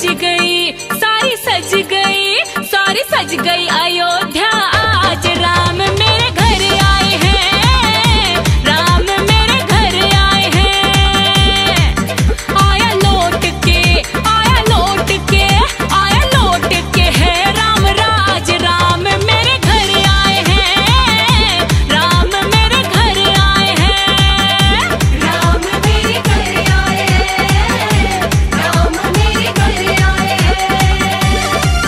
गई, सारी सज गई, सारी सज गई अयोध्या। आज राम मेरे घर आए हैं, राम मेरे घर आए हैं। आया लौट के, आया लौट के, आया लौट के है राम राज। राम मेरे घर आए हैं, राम मेरे घर आए हैं। राम मेरे घर आए हैं, राम मेरे घर आए हैं।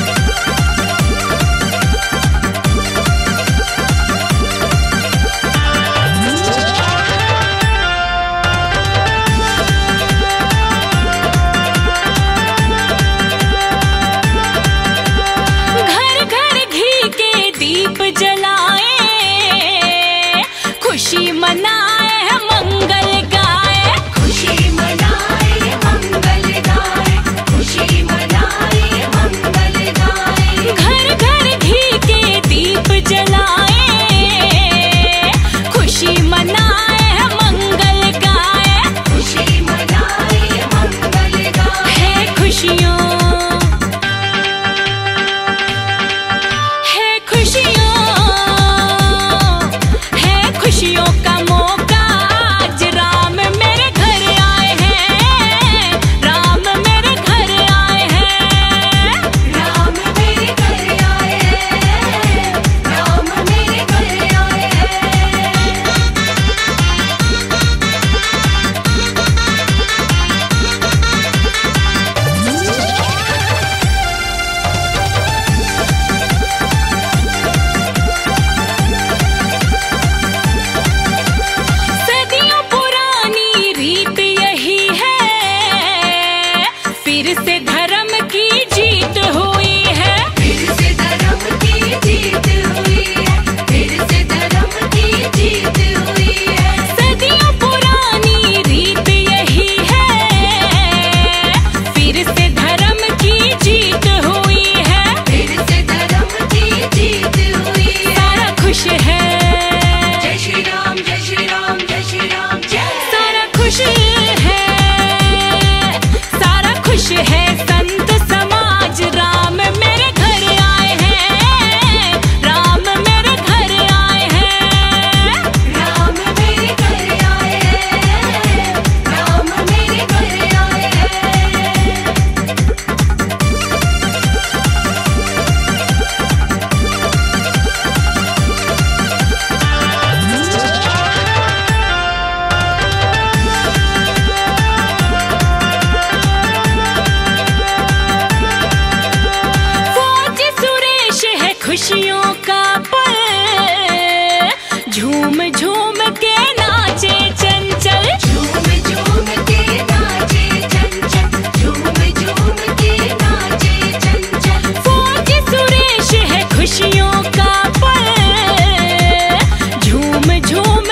घर घर घी के दीप जलाए, खुशी मनाए मंगल गाए। खुशी मनाए मंगल गाए, खुशी मनाए मंगल गाए। घर घर घी के दीप जलाए, खुशी मनाए मंगल गाए। खुशी मनाए मंगल गाए। है खुशियों, है खुशियों, है खुशियों का मौका। आज राम मेरे घर आए हैं, राम मेरे घर आए हैं। राम मेरे घर आए हैं, राम मेरे घर आए हैं। सदियों पुरानी रीत यही है, फिर से धर्म की जीत हुई है। फिर से धर्म की जीत हुई है, फिर से धर्म की जीत हुई है। सदियों पुरानी रीत यही है, फिर से धर्म की जीत हुई है। फिर से धर्म की जीत हुई है। सारा खुश है, जय श्री राम, जय श्री राम, जय श्री राम, जय। सारा खुश है, सारा खुश है संत समाज। राम मेरे घर आए हैं, राम मेरे घर आए हैं। राम मेरे घर आए हैं, राम मेरे घर आए हैं। फौज सुरेश है खुशियों का पल, झूम झूम के नाचे चंचल। झूम झूम के नाचे चंचल, झूम झूम के नाचे चंचल। फौज सुरेश है खुशियों का पल, झूम झूम